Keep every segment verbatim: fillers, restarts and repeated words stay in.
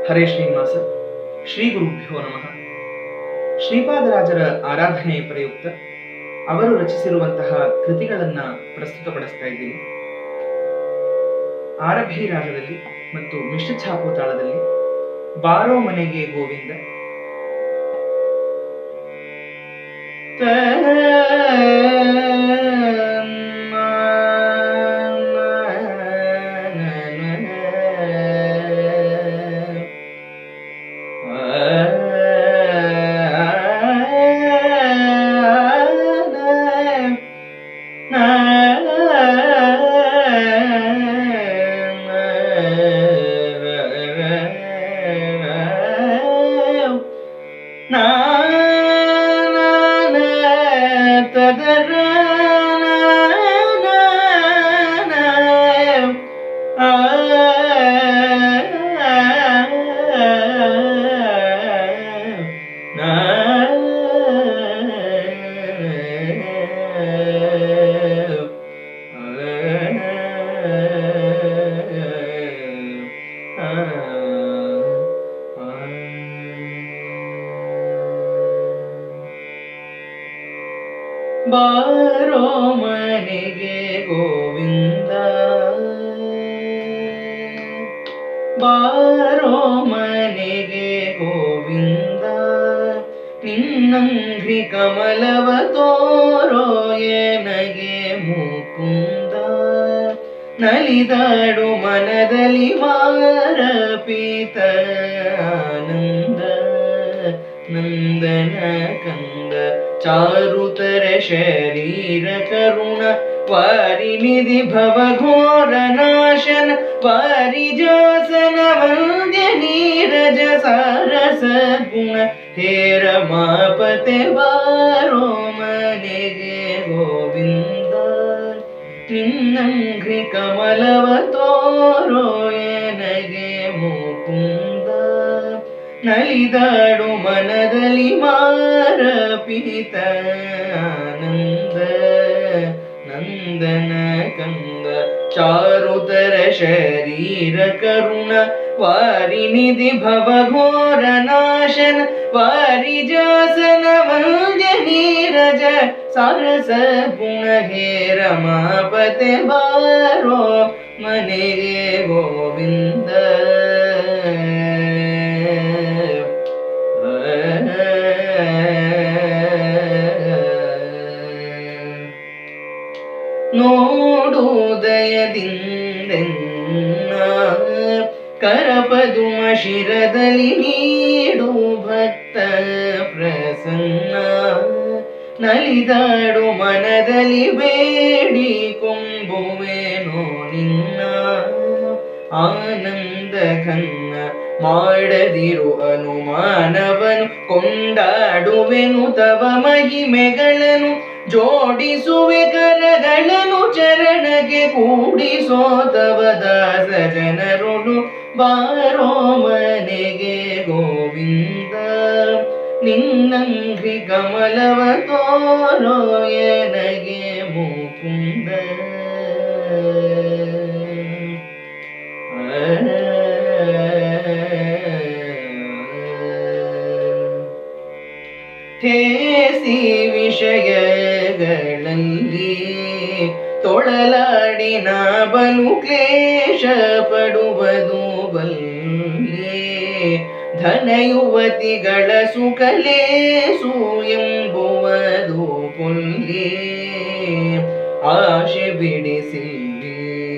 ಹರೇ ಶ್ರೀನಿವಾಸ. ಶ್ರೀ ಗುರುಭ್ಯೋ ನಮಃ. ಶ್ರೀಪಾದರಾಜರ ಆರಾಧನೆಯ ಪ್ರಯುಕ್ತ ಅವರು ರಚಿಸಿರುವಂತಹ ಕೃತಿಗಳನ್ನು ಪ್ರಸ್ತುತಪಡಿಸ್ತಾ ಇದ್ದೀನಿ. ಆರಭಿ ರಾಗದಲ್ಲಿ ಮತ್ತು ಮಿಶ್ರ ಛಾಪು ತಾಳದಲ್ಲಿ ಬಾರೋ ಮನೆಗೆ ಗೋವಿಂದ. ಬಾರೋ ಮನೆಗೆ ಗೋವಿಂದ, ಬಾರೋ ಮನೆಗೆ ಗೋವಿಂದ, ನಿನ್ನಂಘ್ರಿ ಕಮಲವ ತೋರೋ ಎನಗೆ ಮುಕುಂದ, ನಲಿದಾಡು ಮನದಲ್ಲಿ ಮಾರಪಿತ ಆನಂದ, ನಂದನ ಕಂದ ಚಾರುತರ ಶರೀರ ಕರುಣ, ವಾರಿನಿಧಿ ಭವಘೋರ ನಾಶನ, ವಾರಿಜಾಸನ ವಂದ್ಯ ನೀರಜ ಸಾರಸ ಗುಣ, ಹೇ ರಮಾಪತೆ ಬಾರೋ ಮನೆಗೆ ಗೋವಿಂದ, ನಿನ್ನಂಘ್ರಿ ಕಮಲವ ತೋರೋ ಎನಗೆ ಮುಕುಂದ, ನಲಿದಾಡು ಮನದಲ್ಲಿ ಮಾರಪಿತ ಆನಂದ, ನಂದನ ಕಂದ ಚಾರುತರ ಶರೀರ ಕರುಣ, ವಾರಿನಿಧಿ ಭವಘೋರ ನಾಶನ, ವಾರಿಜಾಸನ ವಂದ್ಯ ನೀರಜ ಸಾರಸ ಗುಣ, ಹೇ ರಮಾಪತೆ ಬಾರೋ ಮನೆಗೆ ಗೋವಿಂದ. ನೋಡುದಯದಿಂದೆನ್ನ ಕರಪದುಮ ಶಿರದಲ್ಲಿ ನೀಡು ಭಕ್ತ ಪ್ರಸನ್ನ, ನಲಿದಾಡು ಮನದಲ್ಲಿ ಬೇಡಿ ಕೊಂಬುವೆನೋ ನಿನ್ನ, ಆನಂದ ಘನ್ನ ಮಾಡದಿರು ಅನುಮಾನವನು, ಕೊಂಡಾಡುವೆನು ತವ ಮಹಿಮೆಗಳನ್ನು, ಜೋಡಿಸುವೆ ಕರಗಳನ್ನು ಚರಣಕ್ಕೆ ಕೂಡಿಸೋ ತವ ದಾಸ ಜನರುಳು, ಬಾರೋ ಮನೆಗೆ ಗೋವಿಂದ, ನಿನ್ನಂಘ್ರಿ ಕಮಲವ ತೋರೋ ಎನಗೆ ಮುಕುಂದ. ಹೇಸಿ ವಿಷಯಗಳಲ್ಲಿ ತೊಳಲಾಡಿನ ಬಲು ಕ್ಲೇಶ ಪಡುವುದು ಬಲ್ಲೆ, ಧನಯುವತಿಗಳ ಸುಖಲೇಸು ಎಂಬುವುದು ಪೊಲ್ಲೆ, ಆಶೆ ಬಿಡಿಸಿಲ್ಲಿ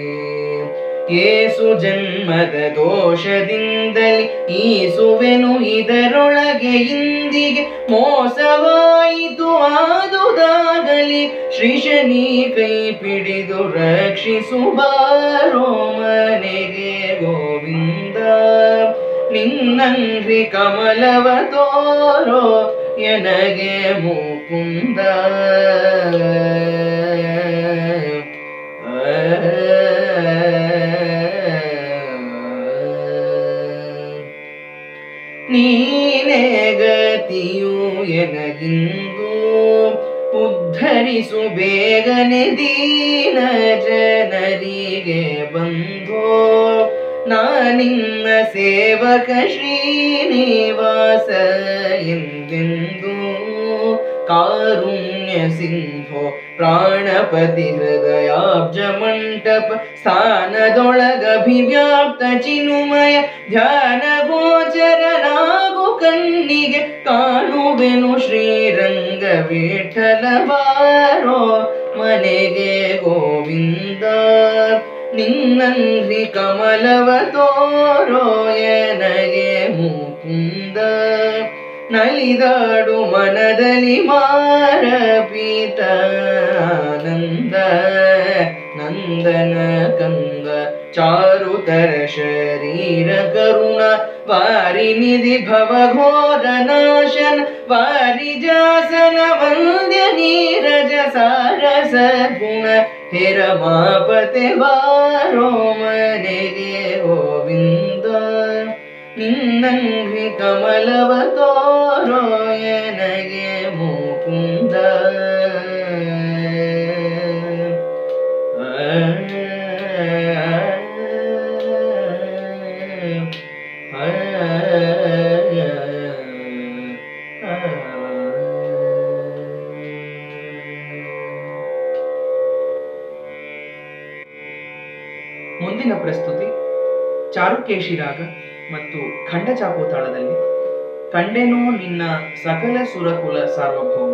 ಏಸು ಜನ್ಮದ ದೋಷದಿಂದಲೇ ಈಸುವೆನು ಇದರೊಳಗೆ ಇಂದಿಗೆ, ಮೋಸವಾಯಿತು ಆದುದಾಗಲಿ ಶ್ರೀಶನಿ ಕೈ ಪಿಡಿದು ರಕ್ಷಿಸು ಬಾರೋ ಮನೆಗೆ ಗೋವಿಂದ, ನಿನ್ನಂಘ್ರಿ ಕಮಲವ ತೋರೋ ಎನಗೆ ಮುಕುಂದ. ನೀನೇ ಗತಿಯು ಎನಗಿಂದು, ಉದ್ಧರಿಸು ಬೇಗನೆ ದೀನ ಜನರಿಗೆ ಬಂಧೋ, ನಾನಿನ್ನ ಸೇವಕ ಶ್ರೀನಿವಾಸ ಎಂದೆಂದೂ ಕಾರುಣ್ಯ ಸಿಂಹೋ ಪ್ರಾಣಪತಿ ಹೃದಯಾಬ್ಜ ಮಂಟಪ ಸ್ಥಾನದೊಳಗಭಿವ್ಯಾಪ್ತ ಚಿನುಮಯ ಧ್ಯಾನ ಗೋಚರನಾಗು ಕಣ್ಣಿಗೆ ಕಾಣುವೆನು ಶ್ರೀರಂಗ ವಿಠಲ ಬಾರೋ ಮನೆಗೆ ಗೋವಿಂದ ನಿನ್ನನ್ರಿ ಕಮಲವ ತೋರೋ ಎನಗೆ ಮುಕುಂದ ನಲಿದಾಡು ಮನದಲ್ಲಿ ಮಾರ ಪೀತ ಆನಂದ ನಂದನ ಕಂದ ಚಾರುತರ ಶರೀರ ಕರುಣ ವಾರಿ ನಿಧಿ ಭವಘೋರ ನಾಶನ ವಾರಿ ಜಾಸನ ವಂದ್ಯ ನೀರಜ ಸಾರಸ ಗುಣ ಹೇರಮಾಪತೆ ಬಾರೋ ಮನೆಗೆ ಗೋವಿಂದ ನಿನ್ನಂಗ್ರಿ ಕಮಲವ ತೋರೋ ಎನಗೆ ಮುಕುಂದ ಮುಂದಿನ ಪ್ರಸ್ತುತಿ ಚಾರುಕೇಶಿ ರಾಗ ಮತ್ತು ಖಂಡಚಾಪು ತಾಳದಲ್ಲಿ ಕಂಡೆನೋ ನಿನ್ನ ಸಕಲ ಸುರಕುಲ ಸಾರ್ವಭೌಮ.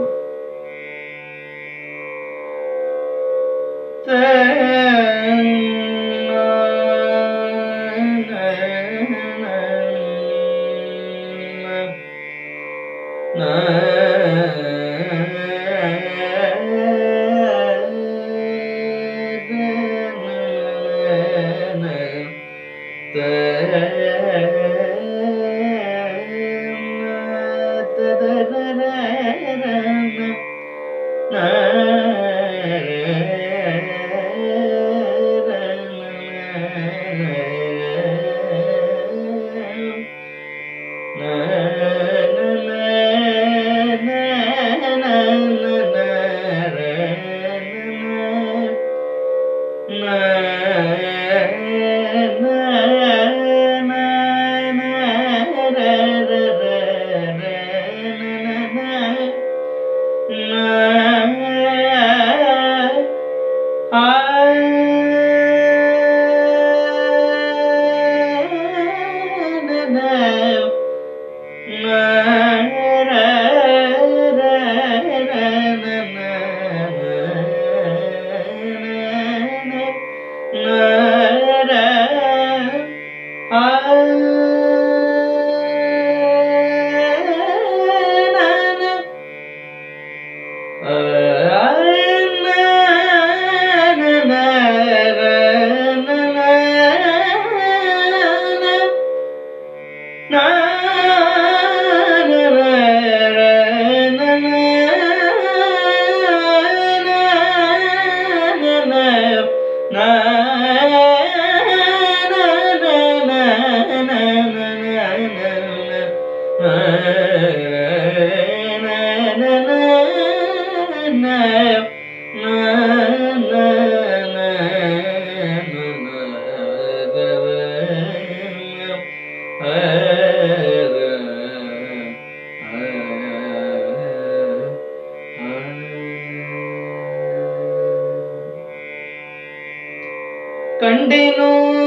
ಕಂಡೆನೋ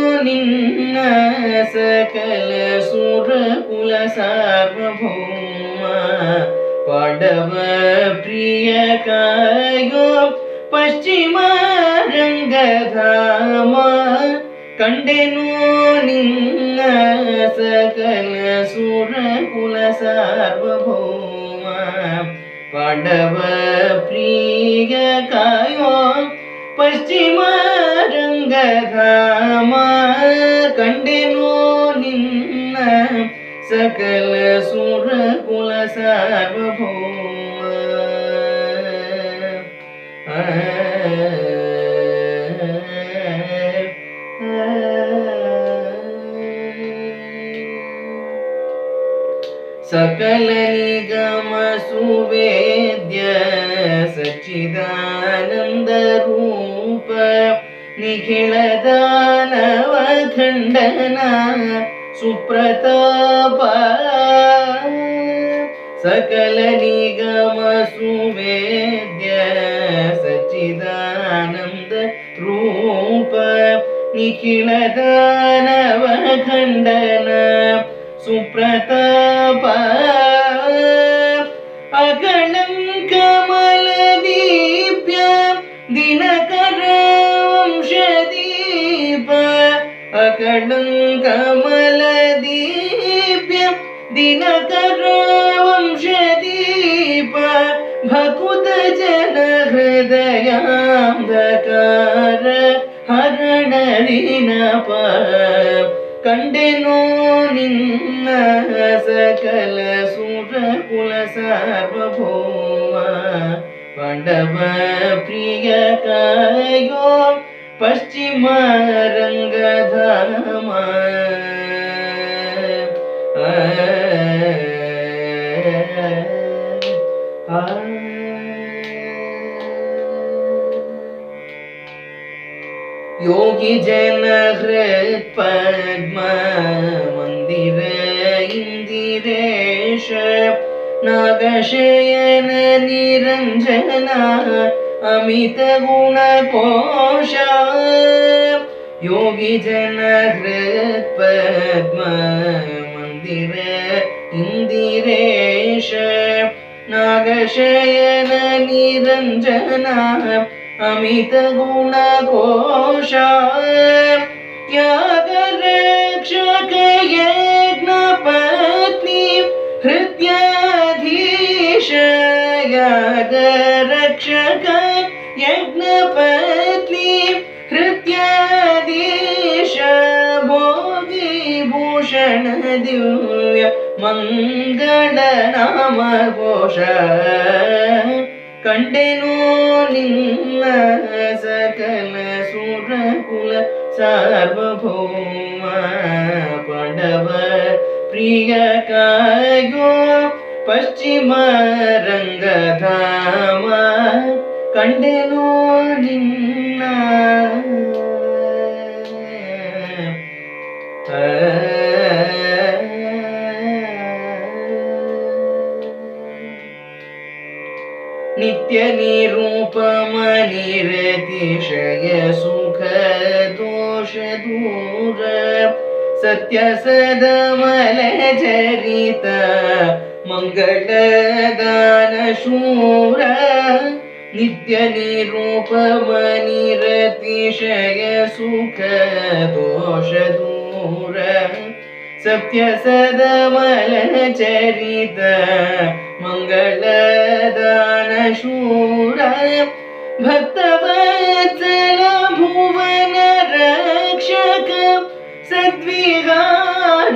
ನಿನ್ನ ಸಕಲ ಸುರಕುಲ ಸಾರ್ವಭೌಮ ಪಾಂಡವ ಪ್ರಿಯ ಕಾಯೋ ಪಶ್ಚಿಮ ರಂಗಧಾಮ. ಕಂಡೆನೋ ನಿನ್ನ ಸಕಲ ಸುರಕುಲ ಸಾರ್ವಭೌಮ ಪಾಂಡವ ಪ್ರಿಯ ಕಾಯೋ ಪಶ್ಚಿಮ ರಂಗಧಾಮ. ಕಂಡೆನೋ ನಿನ್ನ ಸಕಲ ಸುರಕುಲ ಸಾರ್ವಭೌಮ. सकल निगम सुवेद्य सच्चिदानंद रूप ನಿಖಿಳ ದಾನವ ಖಂಡನ ಸುಪ್ರತಾಪ सकल निगम सुवेद्य सच्चिदानंद रूप निखिल दानव खंडन सुप्रताप अकलंक कमल दीप्य दिनकर वंशदीप अकलंक कमल दीप्य दिनकर वंशदीप भकुत जन हृदयांधकार हरण ऋणप कंडेनो निन्न सकल सुरकुल सार्वभौम पांडव प्रिय कायो पश्चिम रंगधाम योगी जन हृत् पद्म मंदिर इंदिरेश नागशयन निरंजन अमित गुण कोश योगी जन हृत् पद्म मंदिर इंदिरेश नागशयन निरंजन अमित गुण कोश त्याग रक्षक यज्ञ पत्नी हृदयाधीश याग रक्षक यज्ञ पत्नी हृदयाधीश भोगी भूषण दिव्य मंगल नाम घोष कंडेनो निन्न सकल सुरकुल सार्वभौम पांडव प्रिय कायो पश्चिम रंगधाम कंडेनो निन्न नित्य निरूपम निरतिशय सुख दोष दूर सत्य सदमल चरित मंगल दान शूर नित्य निरूपम निरतिशय सुख दोष दूर सत्य सदमल चरित मंगल दान शूर भक्तवत्सल भुवन रक्षक सद्विहार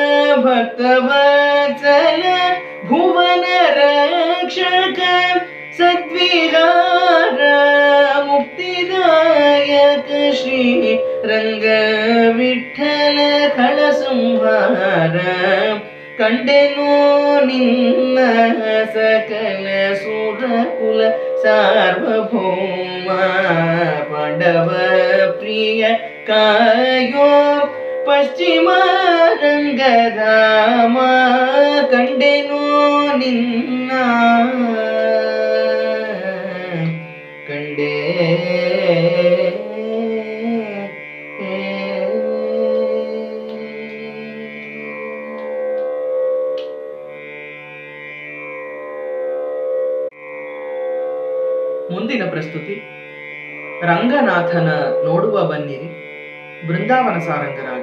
भक्तवत्सल भुवन रक्षक सद्विहार मुक्तिदायक श्री रंग विठ्ठल खळ संहार कंडेनो निन्न सकल सुरकुल सार्वभौम पांडव प्रिय कायो पश्चिम रंगधाम कंडेनो निन्न कंडे ಮುಂದಿನ ಪ್ರಸ್ತುತಿ ರಂಗನಾಥನ ನೋಡುವ ಬನ್ನಿರಿ ಬೃಂದಾವನ ಸಾರಂಗರಾಗ.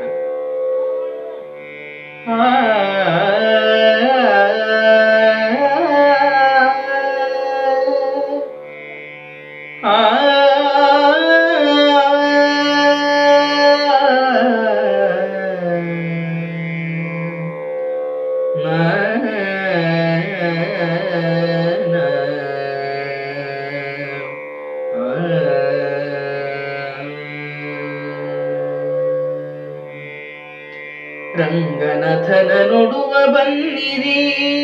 ರಂಗನಾಥನ ನೋಡುವ ಬನ್ನಿರಿ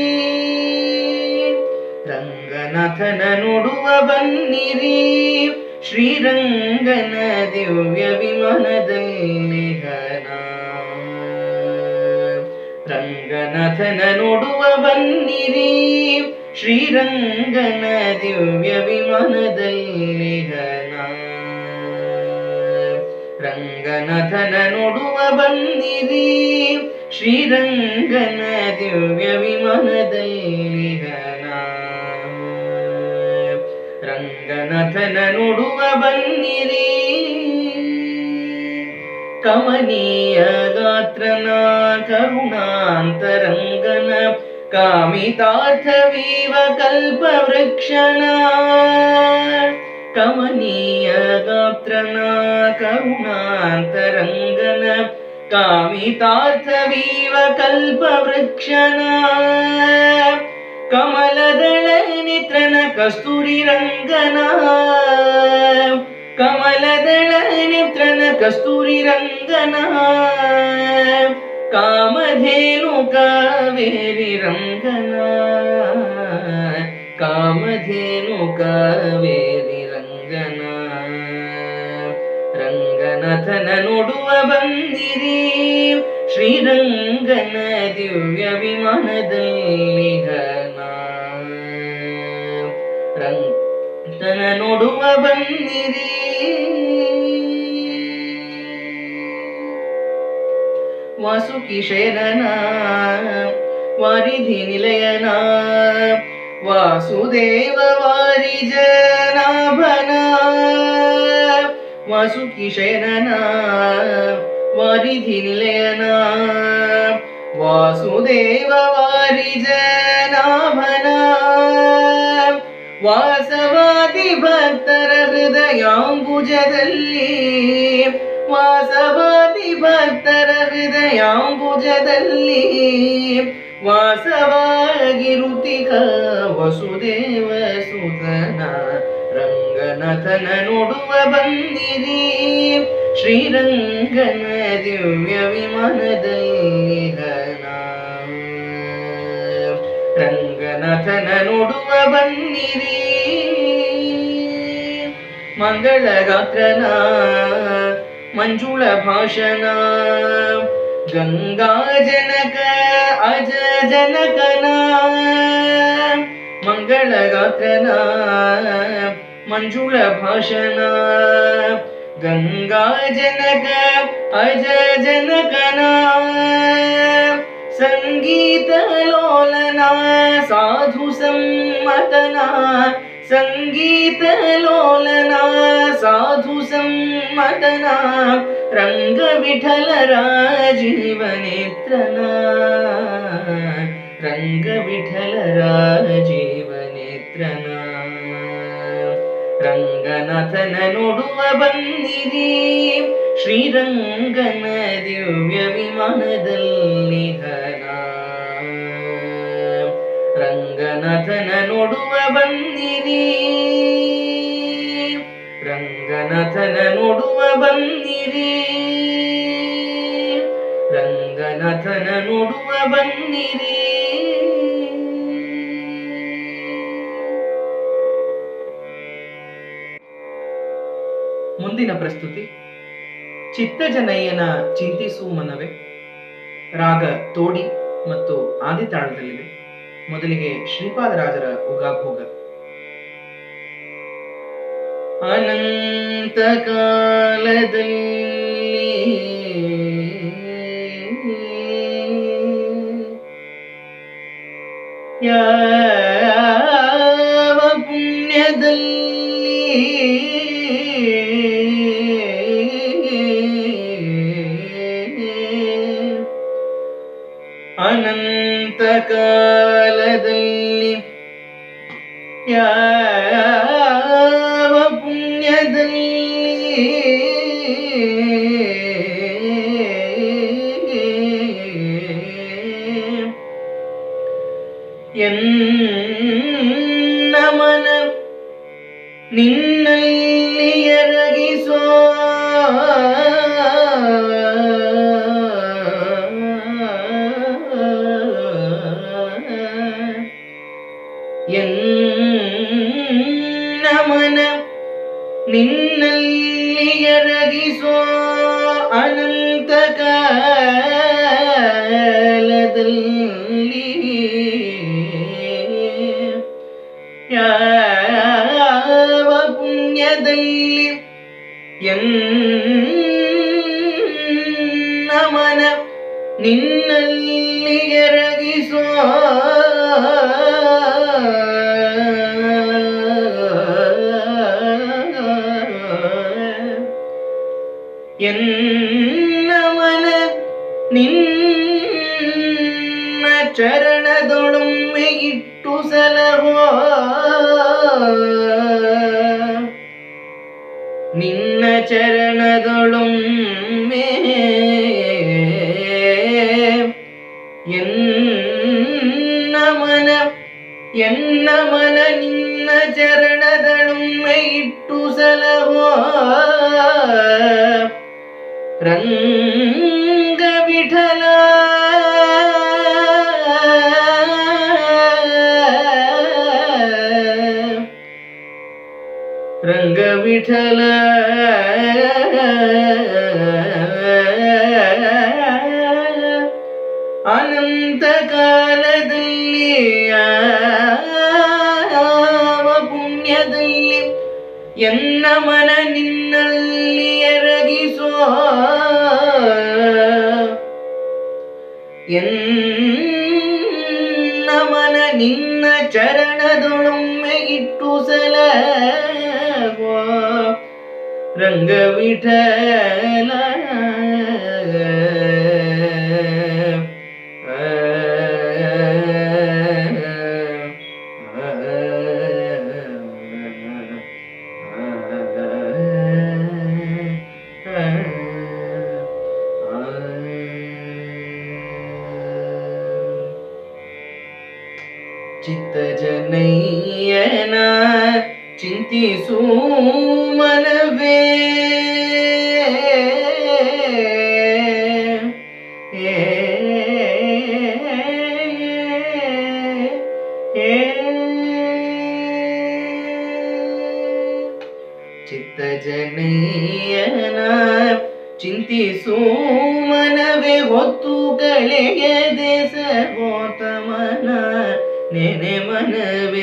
ರಂಗನಾಥನ ನೋಡುವ ಬನ್ನಿರಿ ಶ್ರೀರಂಗನ ದಿವ್ಯ ವಿಮಾನದಲ್ಲಿ ಘನ ರಂಗನಾಥನ ನೋಡುವ ಬನ್ನಿರಿ ಶ್ರೀರಂಗನ ದಿವ್ಯ ವಿಮಾನದಲ್ಲಿ ಘನ ರಂಗನಾಥನ ನೋಡುವ ಬನ್ನಿರಿ ಶ್ರೀರಂಗನ ದಿವ್ಯ ವಿಮಾನದಲ್ಲಿ ಘನ ರಂಗನಾಥನ ನೋಡುವ ಬನ್ನಿರಿ ಕಮನೀಯ ಗಾತ್ರನ ಕರುಣಾಂತರಂಗನ ಕಾಮಿತಾರ್ಥವೀವ ಕಲ್ಪವೃಕ್ಷನ ಕಮನೀಯ ಗಾತ್ರನ ಕರುಣಾಂತರಂಗನ ಕಾಮಿತಾರ್ಥವೀವ ಕಲ್ಪವೃಕ್ಷನ ಕಮಲದಳ ನಿತ್ರನ ಕಸ್ತೂರಿ ರಂಗನ ಕಮಲದಳ ನಿತ್ರನ ಕಸ್ತೂರಿ ರಂಗನ ಕಾಮಧೇನು ಕಾವೇರಿ ರಂಗನ ಕಾಮಧೇನು ಕಾವೇರಿ ರಂಗನ ರಂಗನಾಥನ ನೋಡುವ ಬಂದಿರಿ ಶ್ರೀರಂಗನ ದಿವ್ಯ ವಿಮಾನದಲ್ಲಿ ಘನ ರಂಗನ ನೋಡುವ ಬಂದಿರಿ ವಾಸುಕಿಶೇನನ ವಾರಿಧಿ ನಿಲಯನ ವಾಸುದೇವ ವಾರಿಜನಾಭನ ವಾಸುಕಿಶೇನನ ವಾರಿಧಿ ನಿಲಯನ ವಾಸುದೇವ ವಾರಿಜನಾಭನ ವಾಸವಾದಿ ಭಕ್ತರ ಹೃದಯಾಂಬುಜದಲ್ಲಿ ವಾಸವಾದಿ ಭಕ್ತರ ಹೃದಯಾಂಬುಜದಲ್ಲಿ ವಾಸವಾಗಿರುತ್ತಿಗ ವಸುದೇವ ಸುತನ ರಂಗನಾಥನ ನೋಡುವ ಬಂದಿರಿ ಶ್ರೀರಂಗನ ದಿವ್ಯ ವಿಮಾನದಲ್ಲಿ ಘನ ರಂಗನಾಥನ ನೋಡುವ ಬನ್ನಿರಿ ಮಂಗಳ ಗಾತ್ರನ ಮಂಜುಳ ಭಾಷಣ ಗಂಗಾ ಜನಕ ಅಜ ಜನಕನ ಮಂಗಳ ಗಾತ್ರನ ಮಂಜುಳ ಭಾಷಣ ಗಂಗಾ ಜನಕ ಅಜ ಜನಕನ ಸಂಗೀತ ಲೋಲನ ಸಾಧು ಸಮ್ಮತನ ಸಂಗೀತ ಲೋಲನ ಸಾಧು ಸಮ್ಮತನ ರಂಗ ವಿಠಲ ರಾಜೀವನೇತ್ರನ ರಂಗ ವಿಠಲ ರಾಜೀವನೇತ್ರನ ರಂಗನಾಥನ ನೋಡುವ ಬಂದಿರಿ ಶ್ರೀರಂಗನ ದಿವ್ಯ ವಿಮಾನದಲ್ಲಿ ಘನ ರಂಗನಾಥನ ನೋಡುವ ಬಂದಿರಿ ರಂಗನಾಥನ ನೋಡುವ ಬಂದಿರಿ ರಂಗನಾಥನ ನೋಡುವ ಬಂದಿರಿ ಮುಂದಿನ ಪ್ರಸ್ತುತಿ ಚಿತ್ತಜನಯ್ಯನ ಚಿಂತಿಸು ಮನವೇ ರಾಗ ತೋಡಿ ಮತ್ತು ಆದಿತಾಳದಲ್ಲಿದೆ. ಮೊದಲಿಗೆ ಶ್ರೀಪಾದರಾಜರ ಉಗಾಭೋಗ. ಅನಂತ ಕಾಲದಲ್ಲಿ ಯಾವ ಪುಣ್ಯದಲ್ಲಿ ಅನಂತ ಕಾಲದಲ್ಲಿ ಯಾವ ಪುಣ್ಯದಲ್ಲಿ ಎನ್ನ ಮನ ನಿನ್ನಲ್ಲಿ ಎರಗಿಸೋ ಎನ್ನ ಮನ ನಿನ್ನ ನಿನ್ನಲ್ಲಿ ಎರಗಿಸೋ ಎನ್ನ ಮನ ನಿನ್ನ ಚರಣದೊಳೊಮ್ಮೆ ಇಟ್ಟು ಸಲಹೋ ನಿನ್ನ ಚರಣದೊಳೊಮ್ಮೆ ಎನ್ನ ಮನ ಎನ್ನ ಮನ ನಿನ್ನ ಚರಣದೊಳೊಮ್ಮೆ ಇಟ್ಟು ಸಲಹೋ ರಂಗ ವಿಠಲ ರಂಗ ವಿಠಲ ಅನಂತ ಕಾಲದಲ್ಲಿ ಯಾವ ಪುಣ್ಯದಲ್ಲಿ ಎನ್ನ ಮನ ನಿನ್ನಲ್ಲಿ ಎರಗಿಸೋ ಎನ್ನ ಮನ ನಿನ್ನ ಚರಣದೊಳೊಮ್ಮೆ ಇಟ್ಟು ಸಲಹೋ ರಂಗ ವಿಠಲ ಚಿತ್ತ ಜನಯ್ಯನ ಚಿಂತಿಸು ಮನವೇ ಚಿತ್ತ ಜನಯ್ಯನ ಚಿಂತಿಸು ಮನವೇ ಹೊತ್ತು ಕಳೆಯದೆ ಸರ್ವೋತ್ತಮನ ನೆನೆ ಮನವೇ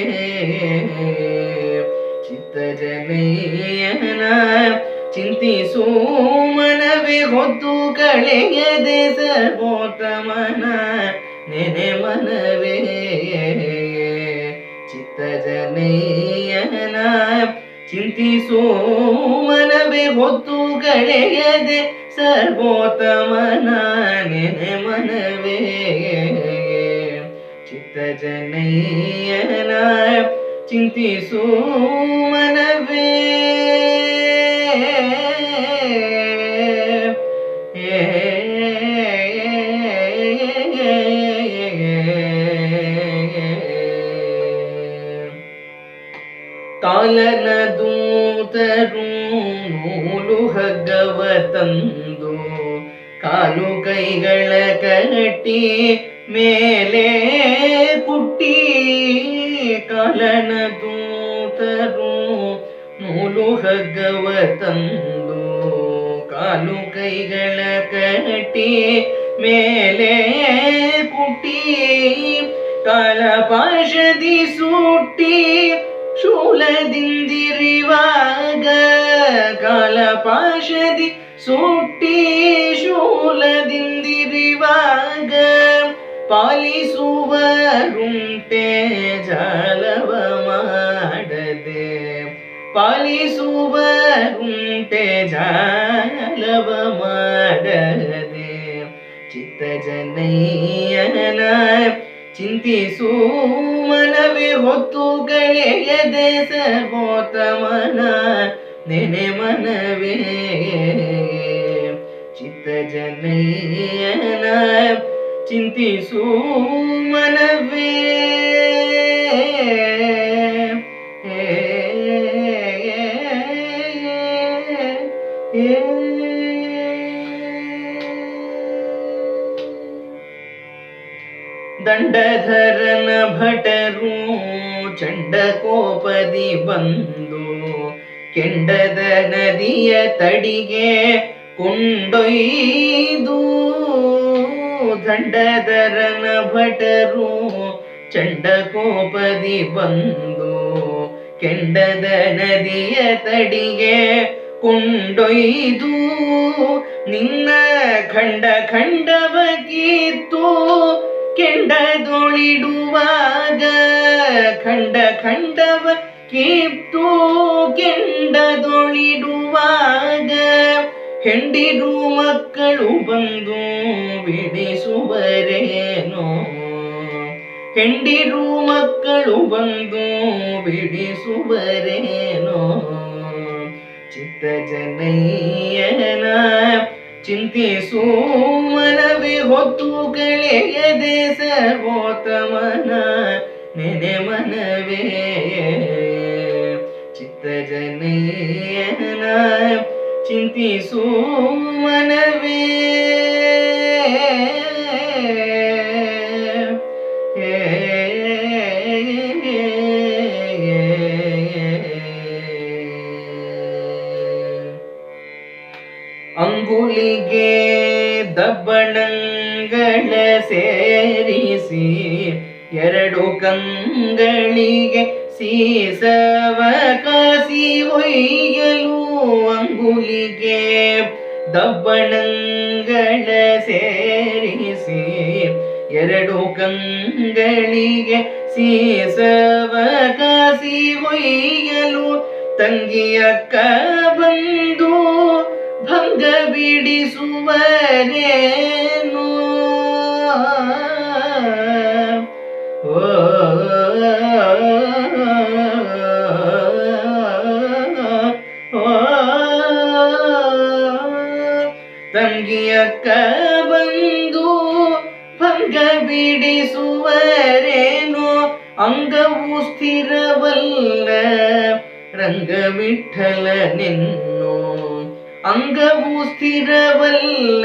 ಚಿತ್ತ ಜನಯ್ಯನ ಚಿಂತಿಸು ಮನವೇ ಹೊತ್ತು ಕಳೆಯದೆ ಸರ್ವೋತ್ತಮನ ನೆನೆ ಮನವೇ ಚಿತ್ತ ಜನಯ್ಯನ ಚಿಂತಿಸು ಮನವೇ ಹೊತ್ತು ಕಳೆಯದೆ ಸರ್ವೋತ್ತಮನ ನೆನೆ ಮನವೇ ಚಿತ್ತ ಜನಯ್ಯನ ಚಿಂತಿಸು ಮನವೇ ಕಾಲನ ದೂತರು ನೂಲು ಹಗ್ಗವ ತಂದು ಕಾಲು ಕೈಗಳ ಕಟ್ಟಿ ಮೇಲೆ ಪುಟ್ಟಿ ಕಾಲನ ದೂತರು ನೂಲು ಹಗ್ಗವ ತಂದು ಕಾಲು ಕೈಗಳ ಕಟ್ಟಿ ಮೇಲೆ ಪುಟ್ಟಿ ಕಾಲ ಪಾಶದಿ ಸುಟ್ಟಿ ಶೂಲದಿಂದಿರಿವಾಗ ಕಾಲ ಪಾಶದಿ ಸುಟ್ಟಿ ಶೂಲದಿಂದಿರಿವಾಗ ಪಾಲಿಸುವರುಂಟೆ ಜಾಲವ ಮಾಡದೆ ಪಾಲಿಸುವರುಂಟೆ ಜಾಲವ ಮಾಡದೆ ಚಿತ್ತ ಜನಯ್ಯನ ಚಿಂತಿಸು ಮನವೇ ಹೊತ್ತು ಕಳೆಯದೆ ಸರ್ವೋತ್ತಮನ ನೆನೆ ಮನವೇ ಚಿತ್ತ ಜನಯ್ಯನ ಚಿಂತಿಸು ಮನವೇ ದಂಡಧರನ ಭಟರು ಚಂಡ ಕೋಪದಿ ಬಂದು ಕೆಂಡದ ನದಿಯ ತಡಿಗೆ ಕೊಂಡೊಯ್ದು ದಂಡಧರನ ಭಟರು ಚಂಡ ಕೋಪದಿ ಬಂದು ಕೆಂಡದ ನದಿಯ ತಡಿಗೆ ಕೊಂಡೊಯ್ದು ನಿನ್ನ ಖಂಡ ಖಂಡವ ಕಿತ್ತು ಕೆಂಡದೊಳಿಡುವಾಗ ಖಂಡ ಖಂಡವ ಕಿತ್ತು ಕೆಂಡದೊಳಿಡುವಾಗ ಹೆಂಡಿರು ಮಕ್ಕಳು ಬಂದು ಬಿಡಿಸುವರೇನೋ ಹೆಂಡಿರು ಮಕ್ಕಳು ಬಂದು ಬಿಡಿಸುವರೇನೋ ಚಿತ್ತ ಜನಯ್ಯನ ಚಿಂತಿಸು ಮನವೇ ಹೊತ್ತು ಕಳೆಯದೆ ಸರ್ವೋತ್ತಮನ ನೆನೆ ಮನವೇ ಚಿತ್ತ ಜನಯ್ಯನ ಚಿಂತಿಸು ಮನವೇ ಅಂಗುಲಿಗೆ ದಬ್ಬಣಂಗಳ ಸೇರಿಸಿ ಎರಡು ಕಂಗಳಿಗೆ ಸೀಸವ ಕಾಸಿ ಒಯ್ಯಲು ಅಂಗುಲಿಗೆ ದಬ್ಬಣಂಗಳ ಸೇರಿಸಿ ಎರಡು ಕಂಗಳಿಗೆ ಸೀಸವ ಕಾಸಿ ಒಯ್ಯಲು ತಂಗಿಯಕ್ಕ ಬಂದು ಭಂಗ ಬಿಡಿಸುವರೇನು ಓ ತಂಗಿಯಕ್ಕ ಬಂದು ಭಂಗ ಬಿಡಿಸುವರೇನು ಅಂಗವು ಸ್ಥಿರವಲ್ಲ ರಂಗವಿಠಲ ನಿನ್ನೋ ಅಂಗವು ಸ್ಥಿರವಲ್ಲ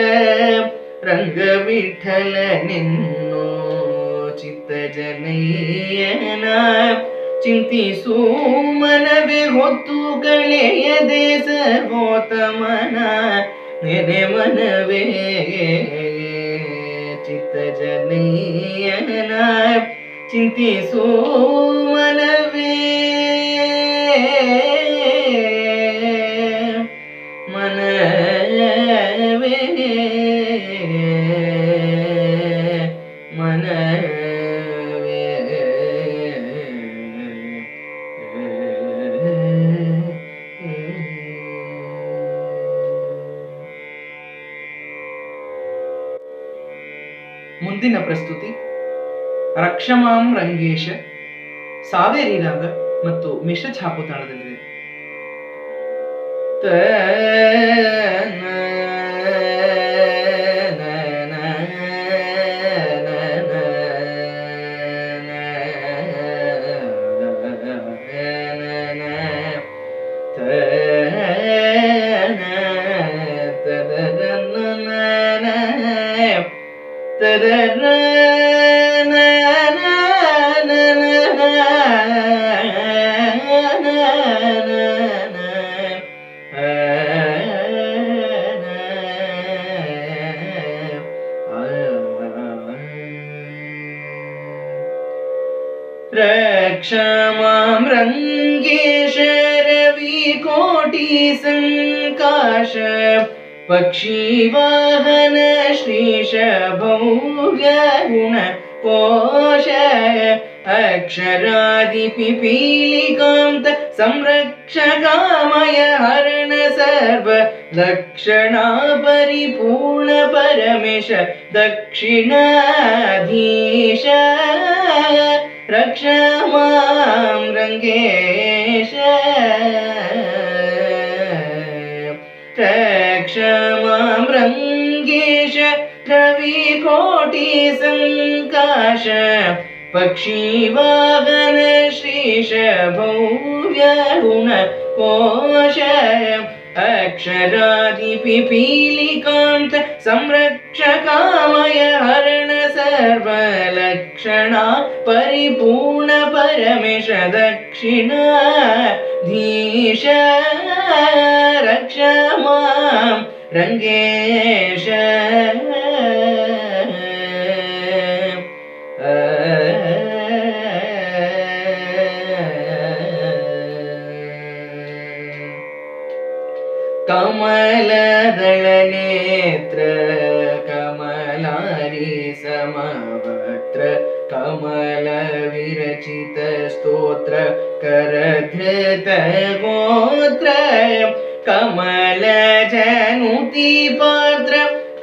ರಂಗವಿಠಲ ನಿನ್ನೋ ಚಿತ್ತ ಜನಯ್ಯನ ಚಿಂತಿಸು ಮನವೇ ಹೊತ್ತು ಕಳೆಯದೆ ಸರ್ವೋತ್ತಮನ ನೆನೆ ಮನವೇ ಚಿತ್ತ ಜನಯ್ಯನ ಚಿಂತಿಸು ಮನವೇ ಮನವೇ ಮನವೇ ಮುಂದಿನ ಪ್ರಸ್ತುತಿ ರಕ್ಷಮಾಂ ರಂಗೇಶ ಸಾವೇರಿ ರಾಗ ಮತ್ತು ಮಿಶ್ರ ಛಾಪು ತಾಳದಲ್ಲಿದೆ. रक्षमां रंगेश रविकोटि संकाश पक्षीवाहन श्रीश भव्य गुण कोश अक्षरादि पिपीलिकांत संरक्षकामय हरण सर्व लक्षणा परिपूर्ण परमेश दक्षिणाधीश रक्षमां रंगेश रक्षमां रंगेश रविकोटि संकाश पक्षीवाहन श्रीश भव्य गुण कोश अक्षरादि पिपीलिकांत संरक्षकामय हरण सर्व लक्षणा परिपूर्ण परमेश दक्षिणाधीश रक्षमां रंगेश करी समवक्त्र कमल विरचित स्तोत्र करधृत गोत्र कमल जनुति पात्र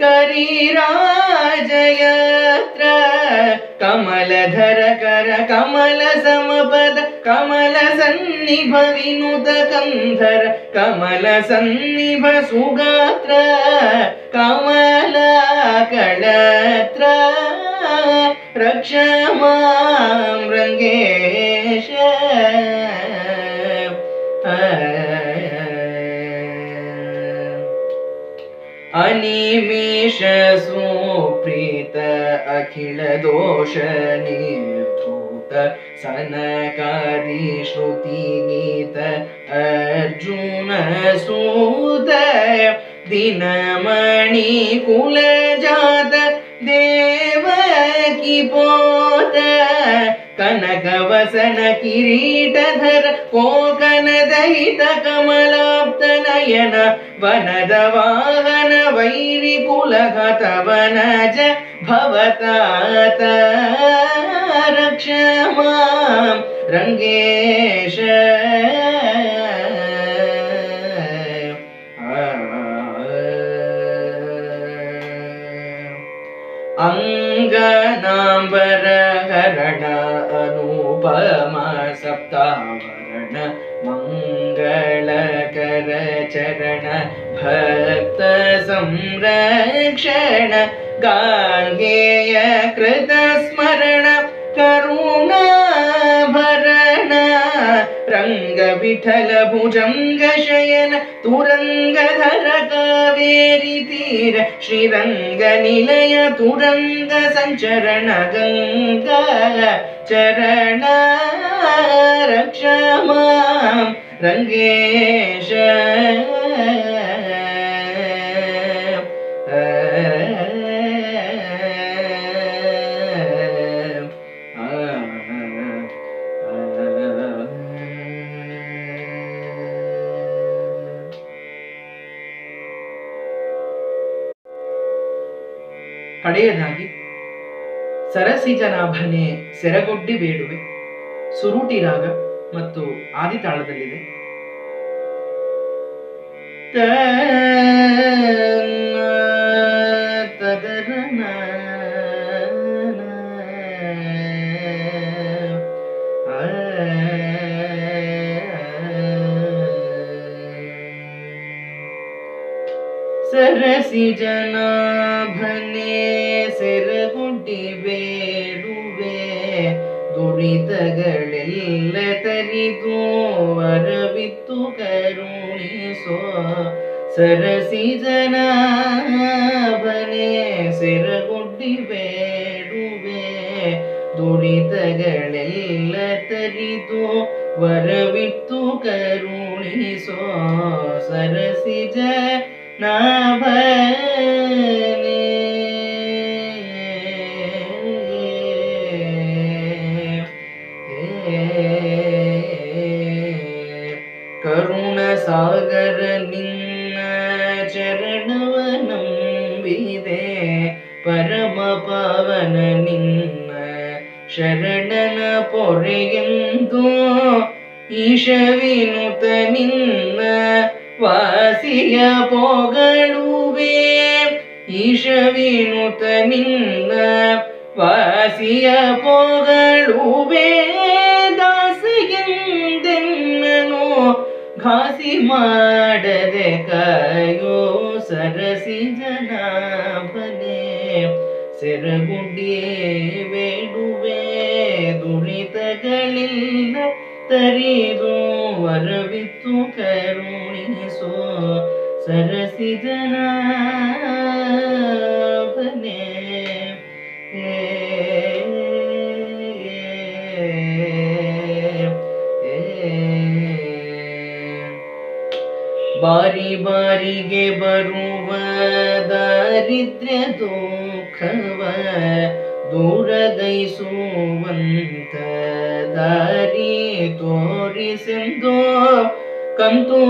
करिराजयत्र कमलधर कर कमल समपद कमल सन्निभ विनुत कंधर कमल सन्निभ सुगात्र कमल कलत्र रक्ष मां रंगेश अनिमेष सुप्रीत अखिल दोष निर्धूत सनकादि श्रुति गीत अर्जुन सूत दिनमणि कुल जात देवकी पोत कनक वसन किरीटधर कोकन दहित कमलाप्त नयन वनद वाहन वैरि कुलघत वनज भवतात रक्ष मां रंगेश अंगनांबर हरण अनुपम सप्तावरण मंगलकर चरण भक्त संरक्षण गांगेय कृत स्मरण करुणा भरण रंग विठल भुजंग शयन तुरंगधर कावेरी तीर श्रीरंग निलय तुरंग संचरण गंगा चरण रक्ष मां रंगेश ಕಡೆಯದಾಗಿ ಸರಸಿಜನಾಭನೆ ಸೆರಗೊಡ್ಡಿ ಬೇಡುವೆ ಸುರುಟಿ ರಾಗ ಮತ್ತು ಆದಿತಾಳದಲ್ಲಿದೆ. ತದರನ ಸರಸಿಜನಾಭನೆ ಸೆರಗುಡ್ಡಿ ಬೇಡುವೆ ದುರಿತಗಳೆಲ್ಲ ತರಿದು ವರವಿತ್ತು ಕರುಣಿಸೋ ಸರಸಿಜನಾಭನೆ ಸೆರಗುಡ್ಡಿ ಬೇಡುವೆ ದುರಿತಗಳೆಲ್ಲ ತರಿದು ವರವಿತ್ತು ಕರುಣಿಸೋ ಸರಸಿಜ ನಾಭನೆ ಕರುಣ ಸಾಗರ ನಿನ್ನ ಚರಣವ ನಂಬಿದೆ ಪರಮ ಪಾವನ ನಿನ್ನ ಶರಣನ ಪೊರೆಯೆಂದು ಈಶವಿನುತ ನಿನ್ನ ವಾಸಿಯ ಪೊಗಳುವೆ ಈಶವಿನುತ ನಿನ್ನ ವಾಸಿಯ ಪೊಗಳುವೆ ದಾಸಿಗೆಂದೆನ್ನನು ಘಾಸಿ ಮಾಡದೆ ಕಾಯೋ ಸರಸಿಜನಾಭನೆ ಸೆರಗುಡ್ಡಿ ಬೇಡುವೆ ದುರಿತಗಳಿಲ್ಲ ತರಿದು ವರವಿತ್ತು ಕರುಣಿಸೋ ಸರಸಿಜನಾಭನೆ ಬಾರಿ ಬಾರಿಗೆ ಬರುವ ದಾರಿದ್ರ್ಯ ದುಃಖವ ದೂರಗೈಸುವಂತ ದಾರಿ ತೋರಿಸೆಂದು ಕಂತು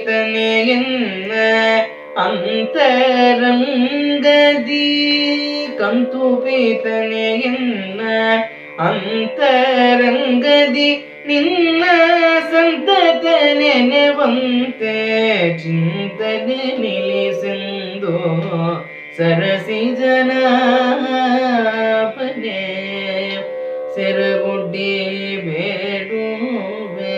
ಪೀತನೆಯನ್ನ ಅಂತರಂಗದಿ ಕಂತು ಪೀತನೆಯನ್ನ ಅಂತರಂಗದಿ ನಿನ್ನ ಸಂತತ ನೆನೆವಂತೆ ಚಿಂತನೆ ನಿಲ್ಲಿಸೆಂದು ಸರಸಿ ಜನಾಪನೆ ಸೆರಗುಡ್ಡಿ ಬೇಡುವೆ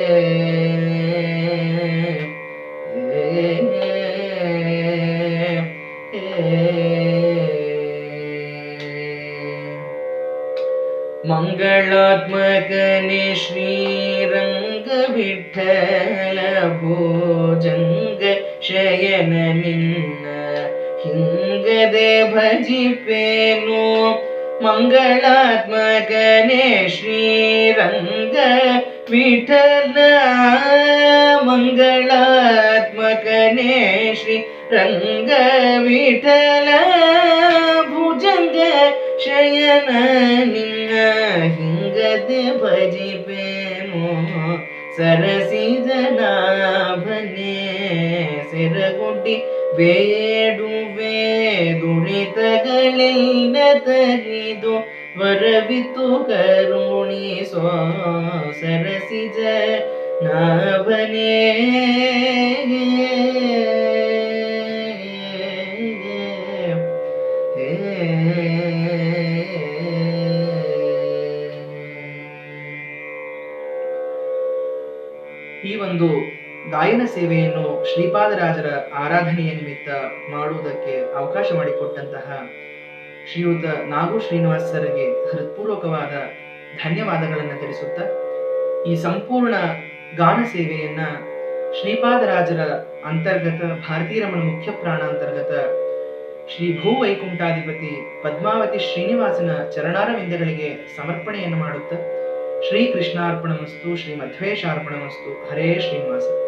ಮಂಗಳಾತ್ಮಕನೇ ಶ್ರೀರಂಗ ವಿಠಲ ಭೋಜಂಗ ಶಯನ ನಿನ್ನ ಹಿಂಗದೆ ಭಜಿಪೇನು ಮಂಗಳಾತ್ಮಕನೇ ಶ್ರೀರಂಗ ವಿಠಲ ಮಂಗಳಾತ್ಮಕನೇ ಶ್ರೀ ರಂಗ ವಿಠಲ ಭುಜಂಗ ಶಯನ ನಿನ್ನ ಹಿಂಗದೆ ಭಜಿಪೇನು ಸರಸಿದ ನಾಭನೆ ಸೆರಗುಡ್ಡಿ ಬೇಡುವೆ ದುರಿತಗಳೆಲ್ಲ ತರಿದು ವರವಿತು ಕರುಣಿಸೋ ಸರಸಿಜ ನಾಭನೆ ಈ ಒಂದು ಗಾಯನ ಸೇವೆಯನ್ನು ಶ್ರೀಪಾದರಾಜರ ಆರಾಧನೆಯ ನಿಮಿತ್ತ ಮಾಡುವುದಕ್ಕೆ ಅವಕಾಶ ಮಾಡಿಕೊಟ್ಟಂತಹ ಶ್ರೀಯುತ ನಾಗು ಶ್ರೀನಿವಾಸ್ ಸರ್ಗೆ ಹೃತ್ಪೂರ್ವಕವಾದ ಧನ್ಯವಾದಗಳನ್ನು ತಿಳಿಸುತ್ತಾ ಈ ಸಂಪೂರ್ಣ ಗಾನ ಸೇವೆಯನ್ನ ಶ್ರೀಪಾದರಾಜರ ಅಂತರ್ಗತ ಭಾರತೀರಮಣ ಮುಖ್ಯ ಪ್ರಾಣ ಅಂತರ್ಗತ ಶ್ರೀ ಭೂ ವೈಕುಂಠಾಧಿಪತಿ ಪದ್ಮಾವತಿ ಶ್ರೀನಿವಾಸನ ಚರಣಾರವಿಂದಗಳಿಗೆ ಸಮರ್ಪಣೆಯನ್ನು ಮಾಡುತ್ತಾ ಶ್ರೀ ಕೃಷ್ಣಾರ್ಪಣಮಸ್ತು ಶ್ರೀ ಮಧ್ವೇಶಾರ್ಪಣಮಸ್ತು ಹರೇ ಶ್ರೀನಿವಾಸ.